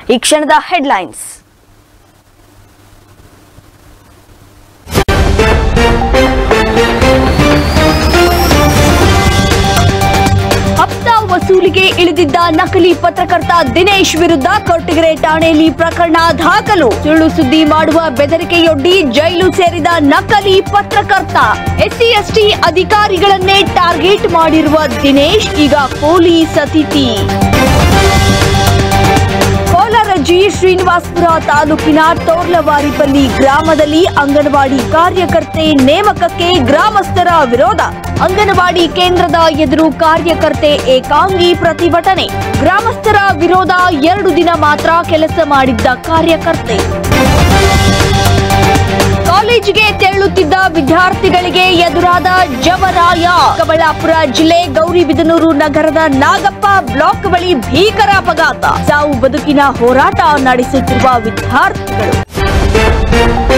ಈ ಕ್ಷಣದ ಹೆಡ್ಲೈನ್ಸ್. ಹಪ್ತಾ ವಸೂಲಿಗೆ ಇಳಿದಿದ್ದ ನಕಲಿ ಪತ್ರಕರ್ತ ದಿನೇಶ್ ವಿರುದ್ಧ ಕೊರಟಗೆರೆ ಠಾಣೆಯಲ್ಲಿ ಪ್ರಕರಣ ದಾಖಲು. ಸುಳ್ಳು ಸುದ್ದಿ ಮಾಡುವ ಬೆದರಿಕೆಯೊಡ್ಡಿ ಜೈಲು ಸೇರಿದ ನಕಲಿ ಪತ್ರಕರ್ತ. ಎಸ್ಸಿ ಅಧಿಕಾರಿಗಳನ್ನೇ ಟಾರ್ಗೆಟ್ ಮಾಡಿರುವ ದಿನೇಶ್ ಈಗ ಪೊಲೀಸ್ ಅತಿಥಿ. ಕೋಲಾರ ಜಿ ಶ್ರೀನಿವಾಸಪುರ ತಾಲೂಕಿನ ತೋರ್ಲವಾರಿಪಲ್ಲಿ ಗ್ರಾಮದಲ್ಲಿ ಅಂಗನವಾಡಿ ಕಾರ್ಯಕರ್ತೆ ನೇಮಕಕ್ಕೆ ಗ್ರಾಮಸ್ಥರ ವಿರೋಧ. ಅಂಗನವಾಡಿ ಕೇಂದ್ರದ ಎದುರು ಕಾರ್ಯಕರ್ತೆ ಏಕಾಂಗಿ ಪ್ರತಿಭಟನೆ. ಗ್ರಾಮಸ್ಥರ ವಿರೋಧ. 2 ದಿನ ಮಾತ್ರ ಕೆಲಸ ಮಾಡಿದ್ದ ಕಾರ್ಯಕರ್ತೆ. ಕಾಲೇಜಿಗೆ ತೆರಳುತ್ತಿದ್ದ ವಿದ್ಯಾರ್ಥಿಗಳಿಗೆ ಎದುರಾದ ಜವರಾಯ. ಚಿಕ್ಕಬಳ್ಳಾಪುರ ಜಿಲ್ಲೆ ಗೌರಿಬಿದನೂರು ನಗರದ ನಾಗಪ್ಪ ಬ್ಲಾಕ್ ಬಳಿ ಭೀಕರ ಅಪಘಾತ. ಸಾವು ಬದುಕಿನ ಹೋರಾಟ ನಡೆಸುತ್ತಿರುವ ವಿದ್ಯಾರ್ಥಿಗಳು.